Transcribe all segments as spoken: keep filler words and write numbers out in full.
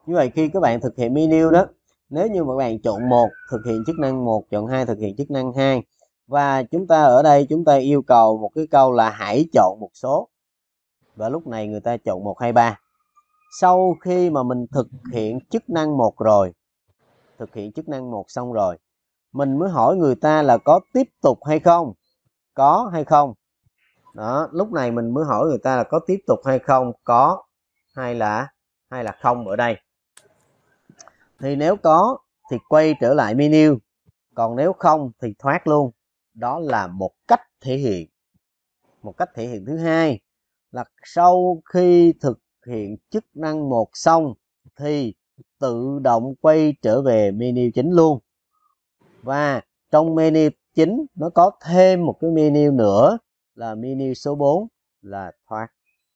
Như vậy khi các bạn thực hiện menu đó, nếu như mà các bạn chọn một thực hiện chức năng một, chọn hai thực hiện chức năng hai, và chúng ta ở đây chúng ta yêu cầu một cái câu là hãy chọn một số, và lúc này người ta chọn một, hai, ba. Sau khi mà mình thực hiện chức năng một rồi, thực hiện chức năng một xong rồi, mình mới hỏi người ta là có tiếp tục hay không, có hay không. Đó, lúc này mình mới hỏi người ta là có tiếp tục hay không, có hay là hay là không ở đây. Thì nếu có thì quay trở lại menu, còn nếu không thì thoát luôn. Đó là một cách thể hiện. Một cách thể hiện thứ hai là sau khi thực hiện chức năng một xong thì tự động quay trở về menu chính luôn. Và trong menu chính nó có thêm một cái menu nữa là menu số bốn là thoát.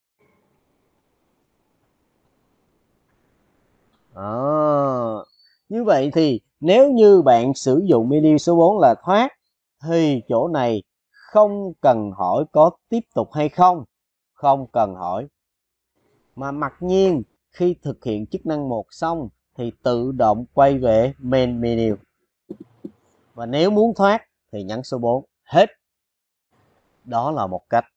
Đó. Như vậy thì nếu như bạn sử dụng menu số bốn là thoát thì chỗ này không cần hỏi có tiếp tục hay không, không cần hỏi. Mà mặc nhiên khi thực hiện chức năng một xong thì tự động quay về main menu. Và nếu muốn thoát thì nhấn số bốn, hết. Đó là một cách.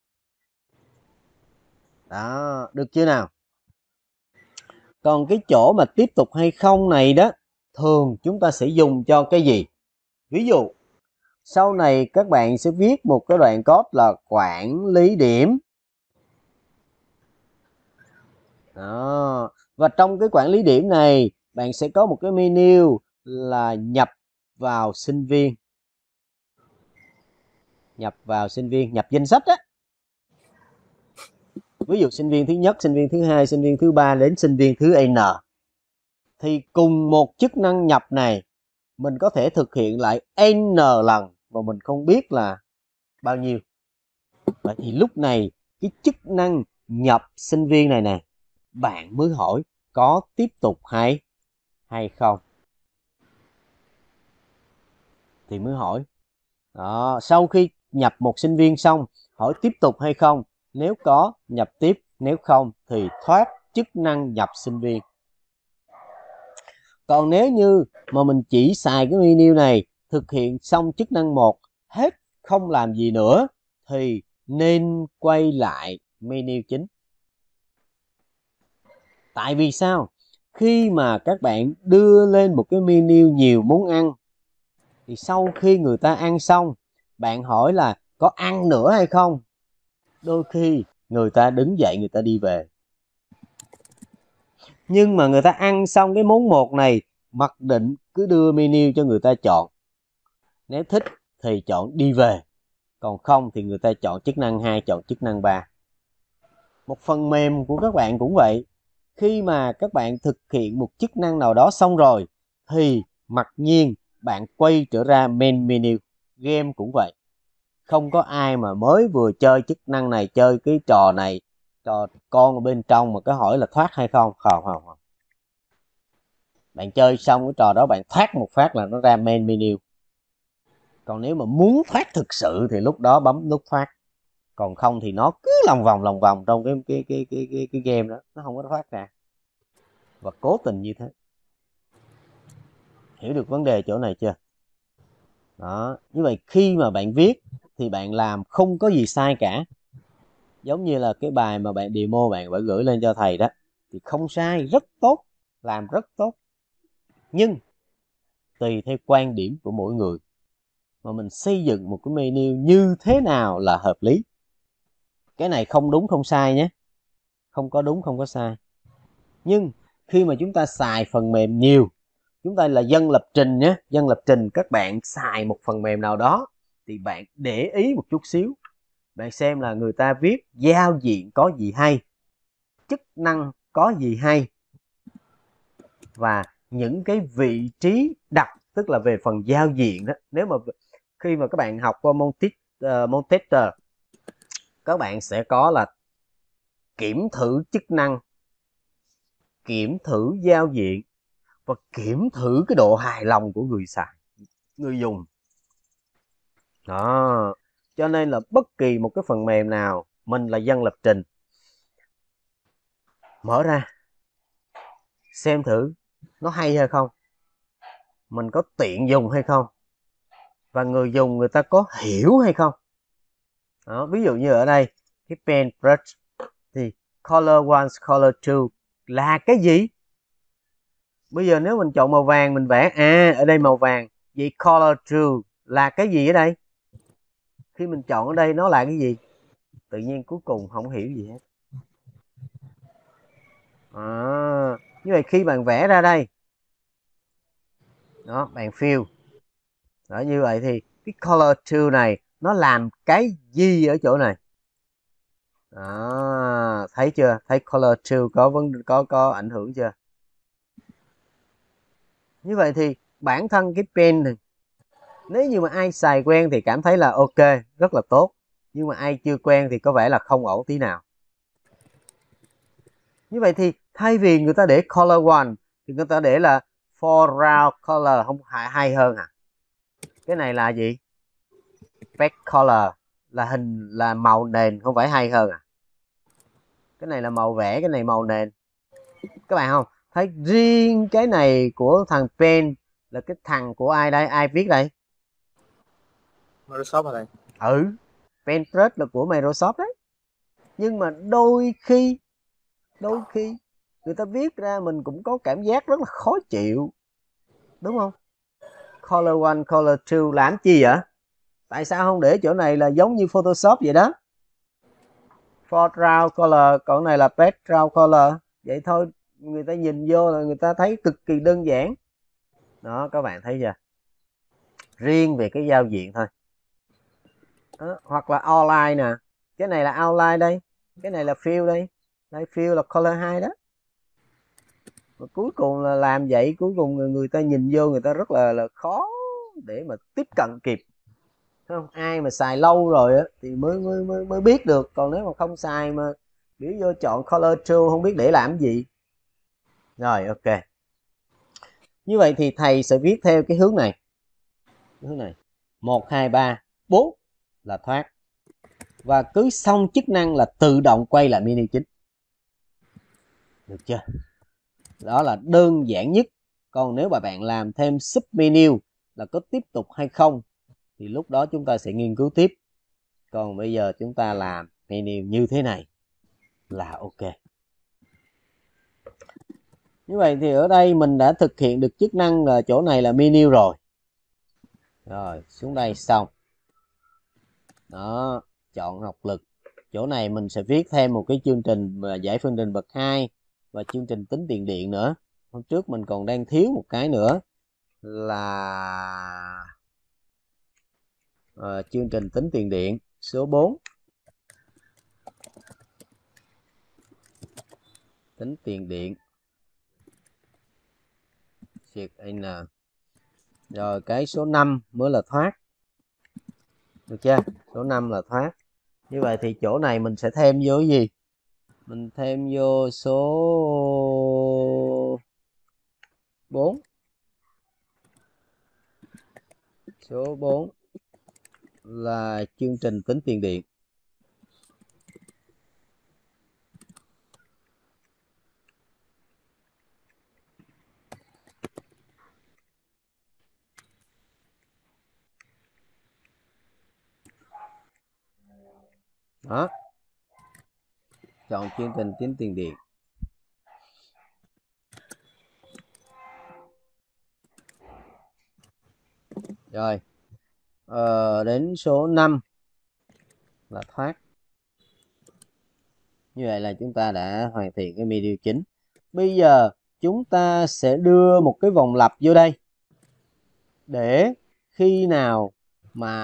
Đó, được chưa nào? Còn cái chỗ mà tiếp tục hay không này đó, thường chúng ta sẽ dùng cho cái gì? Ví dụ, sau này các bạn sẽ viết một cái đoạn code là quản lý điểm. Đó. Và trong cái quản lý điểm này, bạn sẽ có một cái menu là nhập vào sinh viên. Nhập vào sinh viên, nhập danh sách á. Ví dụ sinh viên thứ nhất, sinh viên thứ hai, sinh viên thứ ba đến sinh viên thứ N. Thì cùng một chức năng nhập này, mình có thể thực hiện lại N lần mà mình không biết là bao nhiêu. Vậy thì lúc này cái chức năng nhập sinh viên này nè, bạn mới hỏi có tiếp tục hay hay không. Thì mới hỏi. Đó, sau khi nhập một sinh viên xong, hỏi tiếp tục hay không. Nếu có, nhập tiếp. Nếu không thì thoát chức năng nhập sinh viên. Còn nếu như mà mình chỉ xài cái menu này, thực hiện xong chức năng một, hết không làm gì nữa, thì nên quay lại menu chính. Tại vì sao? Khi mà các bạn đưa lên một cái menu nhiều món ăn, thì sau khi người ta ăn xong, bạn hỏi là có ăn nữa hay không? Đôi khi người ta đứng dậy người ta đi về. Nhưng mà người ta ăn xong cái món một này, mặc định cứ đưa menu cho người ta chọn. Nếu thích thì chọn đi về. Còn không thì người ta chọn chức năng hai, chọn chức năng ba. Một phần mềm của các bạn cũng vậy. Khi mà các bạn thực hiện một chức năng nào đó xong rồi, thì mặc nhiên bạn quay trở ra main menu. Game cũng vậy. Không có ai mà mới vừa chơi chức năng này, chơi cái trò này, trò con ở bên trong mà có hỏi là thoát hay không. Không, không, không. Bạn chơi xong cái trò đó, bạn thoát một phát là nó ra main menu. Còn nếu mà muốn thoát thực sự thì lúc đó bấm nút thoát. Còn không thì nó cứ lòng vòng lòng vòng trong cái cái cái cái cái, cái game đó, nó không có thoát ra. Và cố tình như thế. Hiểu được vấn đề chỗ này chưa? Đó, như vậy khi mà bạn viết thì bạn làm không có gì sai cả. Giống như là cái bài mà bạn demo bạn phải gửi lên cho thầy đó, thì không sai, rất tốt, làm rất tốt. Nhưng tùy theo quan điểm của mỗi người mà mình xây dựng một cái menu như thế nào là hợp lý. Cái này không đúng không sai nhé, không có đúng không có sai. Nhưng khi mà chúng ta xài phần mềm nhiều, chúng ta là dân lập trình nhé, dân lập trình, các bạn xài một phần mềm nào đó thì bạn để ý một chút xíu. Bạn xem là người ta viết giao diện có gì hay, chức năng có gì hay, và những cái vị trí đặt, tức là về phần giao diện đó. Nếu mà khi mà các bạn học qua môn uh, môn tester, các bạn sẽ có là kiểm thử chức năng, kiểm thử giao diện và kiểm thử cái độ hài lòng của người xài, người dùng. Đó, cho nên là bất kỳ một cái phần mềm nào, mình là dân lập trình, mở ra xem thử nó hay hay không, mình có tiện dùng hay không, và người dùng người ta có hiểu hay không. Đó, ví dụ như ở đây cái paintbrush thì color one, color two là cái gì? Bây giờ nếu mình chọn màu vàng mình vẽ, à ở đây màu vàng, vậy color two là cái gì ở đây? Khi mình chọn ở đây nó là cái gì? Tự nhiên cuối cùng không hiểu gì hết. À, như vậy khi bạn vẽ ra đây, đó, bạn fill. Đó, như vậy thì cái color two này nó làm cái gì ở chỗ này? Đó, thấy chưa? Thấy color two có vấn có có ảnh hưởng chưa? Như vậy thì bản thân cái pen này, nếu như mà ai xài quen thì cảm thấy là ok, rất là tốt. Nhưng mà ai chưa quen thì có vẻ là không ổn tí nào. Như vậy thì thay vì người ta để color one thì người ta để là foreground color, không hay, hay hơn à? Cái này là gì? Background color là hình là màu nền, không phải hay hơn à? Cái này là màu vẽ, cái này màu nền. Các bạn không thấy riêng cái này của thằng Pen là cái thằng của ai đây? Ai viết đây? Microsoft ở đây. Ừ, Paintbrush là của Microsoft đấy. Nhưng mà đôi khi đôi khi người ta viết ra mình cũng có cảm giác rất là khó chịu, đúng không? Color one, color two làm chi vậy? Tại sao không để chỗ này là giống như Photoshop vậy đó? Foreground color, còn này là background color. Vậy thôi, người ta nhìn vô là người ta thấy cực kỳ đơn giản. Đó, các bạn thấy chưa? Riêng về cái giao diện thôi. Đó, hoặc là outline nè. Cái này là outline đây, cái này là fill đây. Đây fill là color hai đó. Và cuối cùng là làm vậy, cuối cùng người, người ta nhìn vô người ta rất là là khó để mà tiếp cận kịp. Không, ai mà xài lâu rồi á thì mới mới mới mới biết được, còn nếu mà không xài mà biểu vô chọn color two không biết để làm gì. Rồi ok. Như vậy thì thầy sẽ viết theo cái hướng này. Hướng này. một hai ba bốn là thoát. Và cứ xong chức năng là tự động quay lại menu chính. Được chưa? Đó là đơn giản nhất. Còn nếu mà bạn làm thêm submenu là có tiếp tục hay không thì lúc đó chúng ta sẽ nghiên cứu tiếp. Còn bây giờ chúng ta làm menu như thế này là ok. Như vậy thì ở đây mình đã thực hiện được chức năng là chỗ này là menu rồi. Rồi, xuống đây xong. Đó, chọn học lực. Chỗ này mình sẽ viết thêm một cái chương trình giải phương trình bậc hai và chương trình tính tiền điện nữa. Hôm trước mình còn đang thiếu một cái nữa là uh, chương trình tính tiền điện số bốn. Tính tiền điện. N. Rồi cái số năm mới là thoát. Được chưa? Số năm là thoát. Như vậy thì chỗ này mình sẽ thêm vô cái gì? Mình thêm vô số bốn. Số bốn là chương trình tính tiền điện. Đó. Chọn chương trình tính tiền điện. Rồi. Ờ, đến số năm là thoát. Như vậy là chúng ta đã hoàn thiện cái menu chính. Bây giờ chúng ta sẽ đưa một cái vòng lặp vô đây. Để khi nào mà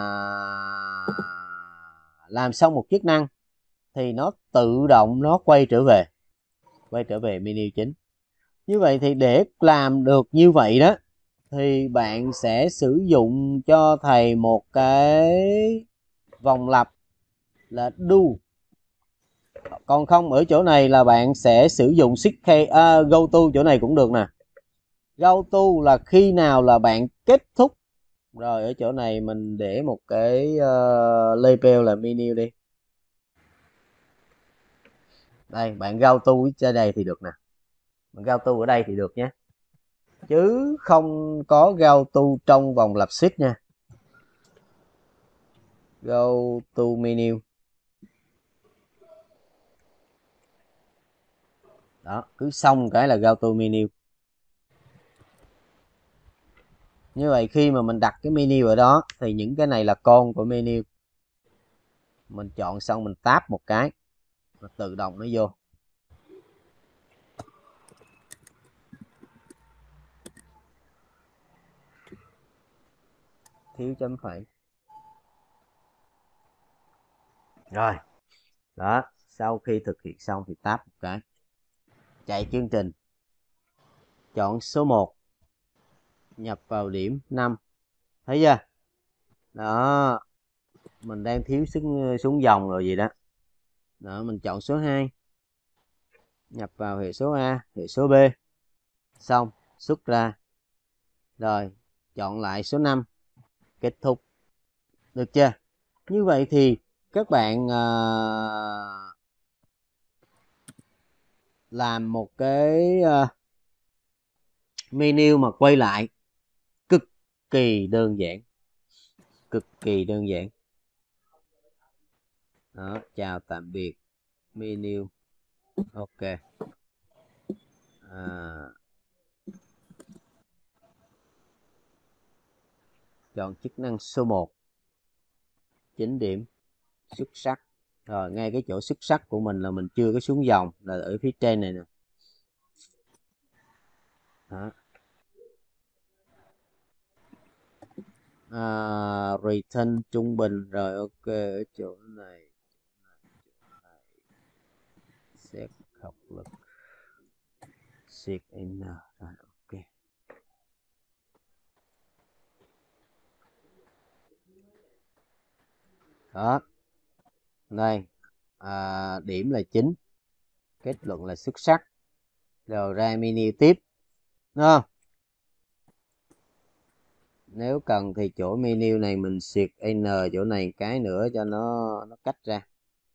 làm xong một chức năng thì nó tự động nó quay trở về. Quay trở về menu chính. Như vậy thì để làm được như vậy đó thì bạn sẽ sử dụng cho thầy một cái vòng lặp là do. Còn không ở chỗ này là bạn sẽ sử dụng shift à, go to chỗ này cũng được nè. Go to là khi nào là bạn kết thúc. Rồi ở chỗ này mình để một cái uh, label là menu đi. Đây bạn go to trên đây thì được nè. GoTo ở đây thì được nhé, chứ không có GoTo trong vòng lập sheet nha. GoTo menu. Đó, cứ xong cái là GoTo menu. Như vậy khi mà mình đặt cái menu ở đó thì những cái này là con của menu. Mình chọn xong mình tap một cái và tự động nó vô. Thiếu chấm phẩy. Rồi. Đó, sau khi thực hiện xong thì tap một cái. Chạy chương trình. Chọn số một. Nhập vào điểm năm. Thấy chưa? Đó. Mình đang thiếu xuống, xuống dòng rồi gì đó. Đó, mình chọn số hai. Nhập vào hệ số A, hệ số B. Xong, xuất ra. Rồi, chọn lại số năm. Kết thúc. Được chưa? Như vậy thì các bạn uh, làm một cái uh, menu mà quay lại cực kỳ đơn giản. Cực kỳ đơn giản. Đó, chào tạm biệt menu. Ok. À, chọn chức năng số một. Chỉnh điểm xuất sắc. Rồi, ngay cái chỗ xuất sắc của mình là mình chưa có xuống dòng, là ở phía trên này nè. Đó. À, return trung bình. Rồi ok, ở chỗ này xét học lực siết in. Rồi ok. Đó. Đây, à, điểm là chín, kết luận là xuất sắc. Rồi ra menu tiếp, đúng không? Nếu cần thì chỗ menu này mình xịt N chỗ này cái nữa cho nó nó cách ra.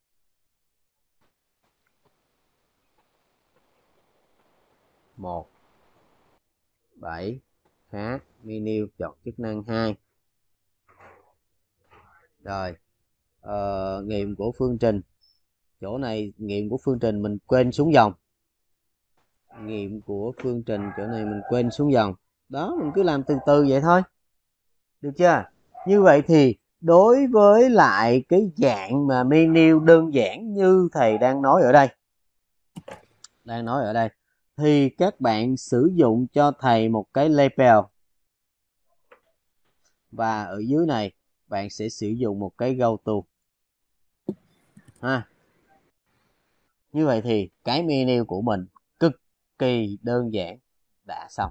Một, bảy, khá, menu chọn chức năng hai. Rồi, ờ, nghiệm của phương trình. Chỗ này nghiệm của phương trình mình quên xuống dòng. Nghiệm của phương trình chỗ này mình quên xuống dòng. Đó, mình cứ làm từ từ vậy thôi. Được chưa? Như vậy thì đối với lại cái dạng mà menu đơn giản như thầy đang nói ở đây. Đang nói ở đây. Thì các bạn sử dụng cho thầy một cái label. Và ở dưới này bạn sẽ sử dụng một cái GoTo. Ha. Như vậy thì cái menu của mình cực kỳ đơn giản đã xong.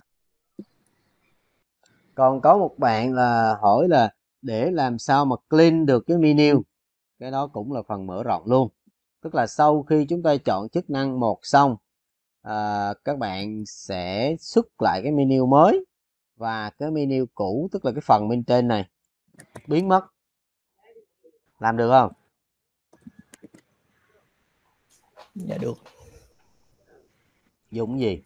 Còn có một bạn là hỏi là để làm sao mà clean được cái menu. Cái đó cũng là phần mở rộng luôn. Tức là sau khi chúng ta chọn chức năng một xong, à, các bạn sẽ xuất lại cái menu mới. Và cái menu cũ, tức là cái phần bên trên này, biến mất. Làm được không? Dạ được. Dùng gì?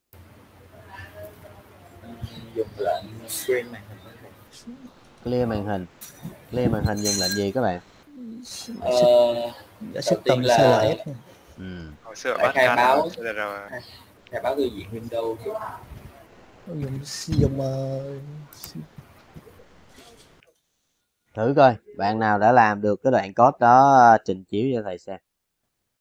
Dùng lệnh clear màn hình. Clear màn hình. Clear màn hình dùng lệnh gì các bạn? Ờ, Đã system là xê lờ ét. Ừ. Hồi xưa phải bắt khai can báo rồi, rồi. khai báo thư viện Windows. Dùng dùng uh... Thử coi bạn nào đã làm được cái đoạn code đó, trình chiếu cho thầy xem.